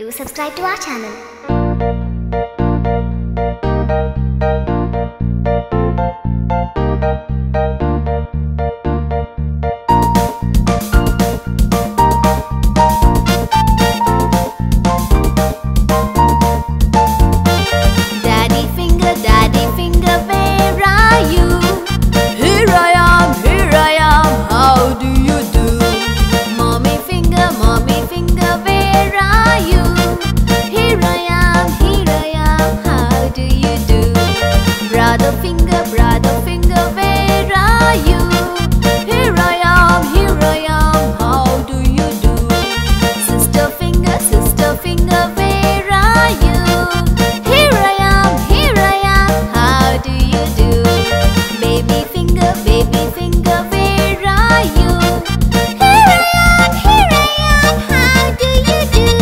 Do subscribe to our channel. Daddy finger, where are you? Here I am, how do you do? Mommy finger, where are you? Here I am, how do you do? Brother finger, where are you? Here I am, how do you do? Sister finger, where are you? Here I am, how do you do? Baby finger, where are you? Here I am, how do you do?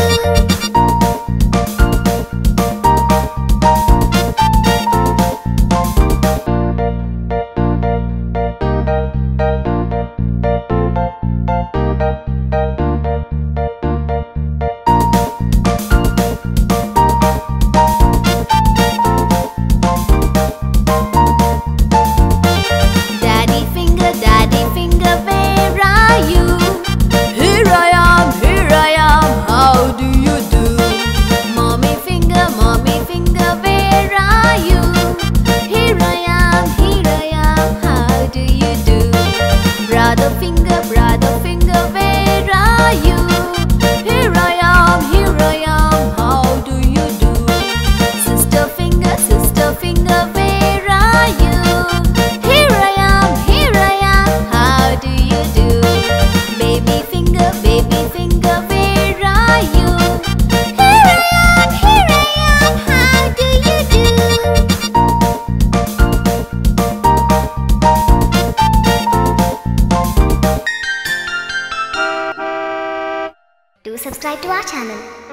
Daddy finger, where are you? Here I am, how do you do? Mommy finger, where are you? Here I am, how do you do? Brother finger, where are you? Here I am, how do you do? Sister finger, where are you? Here I am, how do you do? Baby finger, where are you? Here I am, how do you do? Do subscribe to our channel.